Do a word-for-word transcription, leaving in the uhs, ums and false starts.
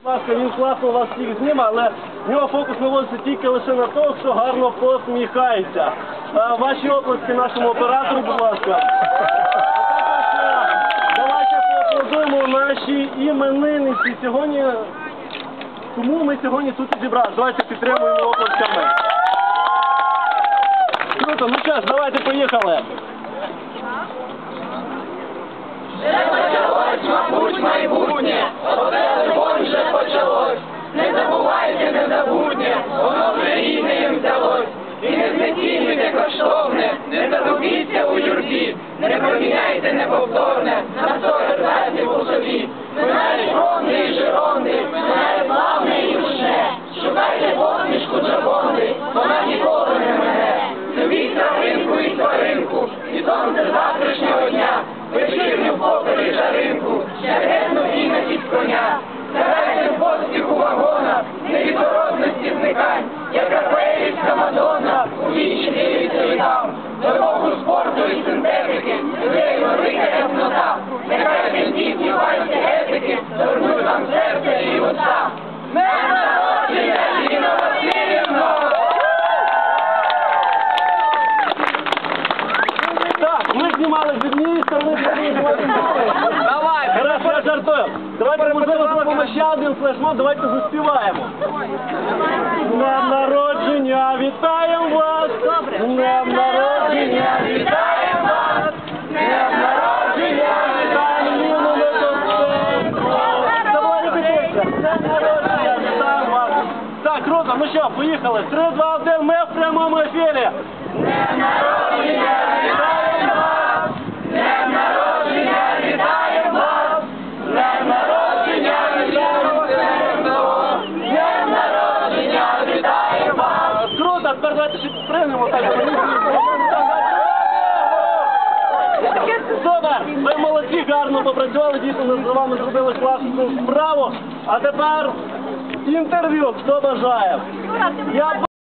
Будь ласка, він класно вас всіх зніме, але в нього фокус наводиться тільки лише на того, що гарно посміхається. А, ваші оплески нашому оператору, будь ласка. А також давайте поаплодуємо наші іменинниці сьогодні. Тому ми сьогодні тут і зібрали. Давайте підтримуємо оплесками. Круто, ну що ж, давайте поїхали. Вже почалось, мабуть, майбутнє, оце любов вже почалось. Не забувайте незабутнє, воно вже рідне їм взялось. І не знецінюйте коштовне, не загубіться у юрбі, не проміняйте неповторне на сто разів у собі. Минає ронди і жиронди, минає славне і душне. Шукайте посмішку джабонди, вона ніколи не мене. Любіть травинку і тваринку, і сонце завтрашнього дня. Вечірню попелі жаринку, шляхетну і на сіть коня. Старайте в поспіху вагона, невідворотності зникань, як рафаелівська Мадонна, у вічі дивиться і там. Дорогу спорту і синтетики, людей велика яснота. Нехай бендітні пальці етики, торгнуть вам серце і уста. Днем народження, Ліна Васильівна! Так, ми знімали з однієї сторони, з однієї сторони. Давай, хорошо, я жартую. Давайте, можливо, зробимо ще один флешмоб, давайте заспіваємо. Днем народження, вітаємо вас! Днем народження, вітаємо вас! Днем народження, вітаємо Ліну Литовченко! Давай, репетиція! Днем народження, вітаємо вас! Так, круто, ну що, поїхали. три, два, один, ми в прямому ефірі! Днем народження, вітаємо вас! Днем народження, вітаємо вас! Днем народження, вітаємо вас! Днем народження, вітаємо вас! Круто, тепер давайте ще підпригнемо. Супер! Ви молодці, гарно попрацювали, дійсно ми з вами зробили класну справу. А тепер інтерв'ю, хто бажає. Я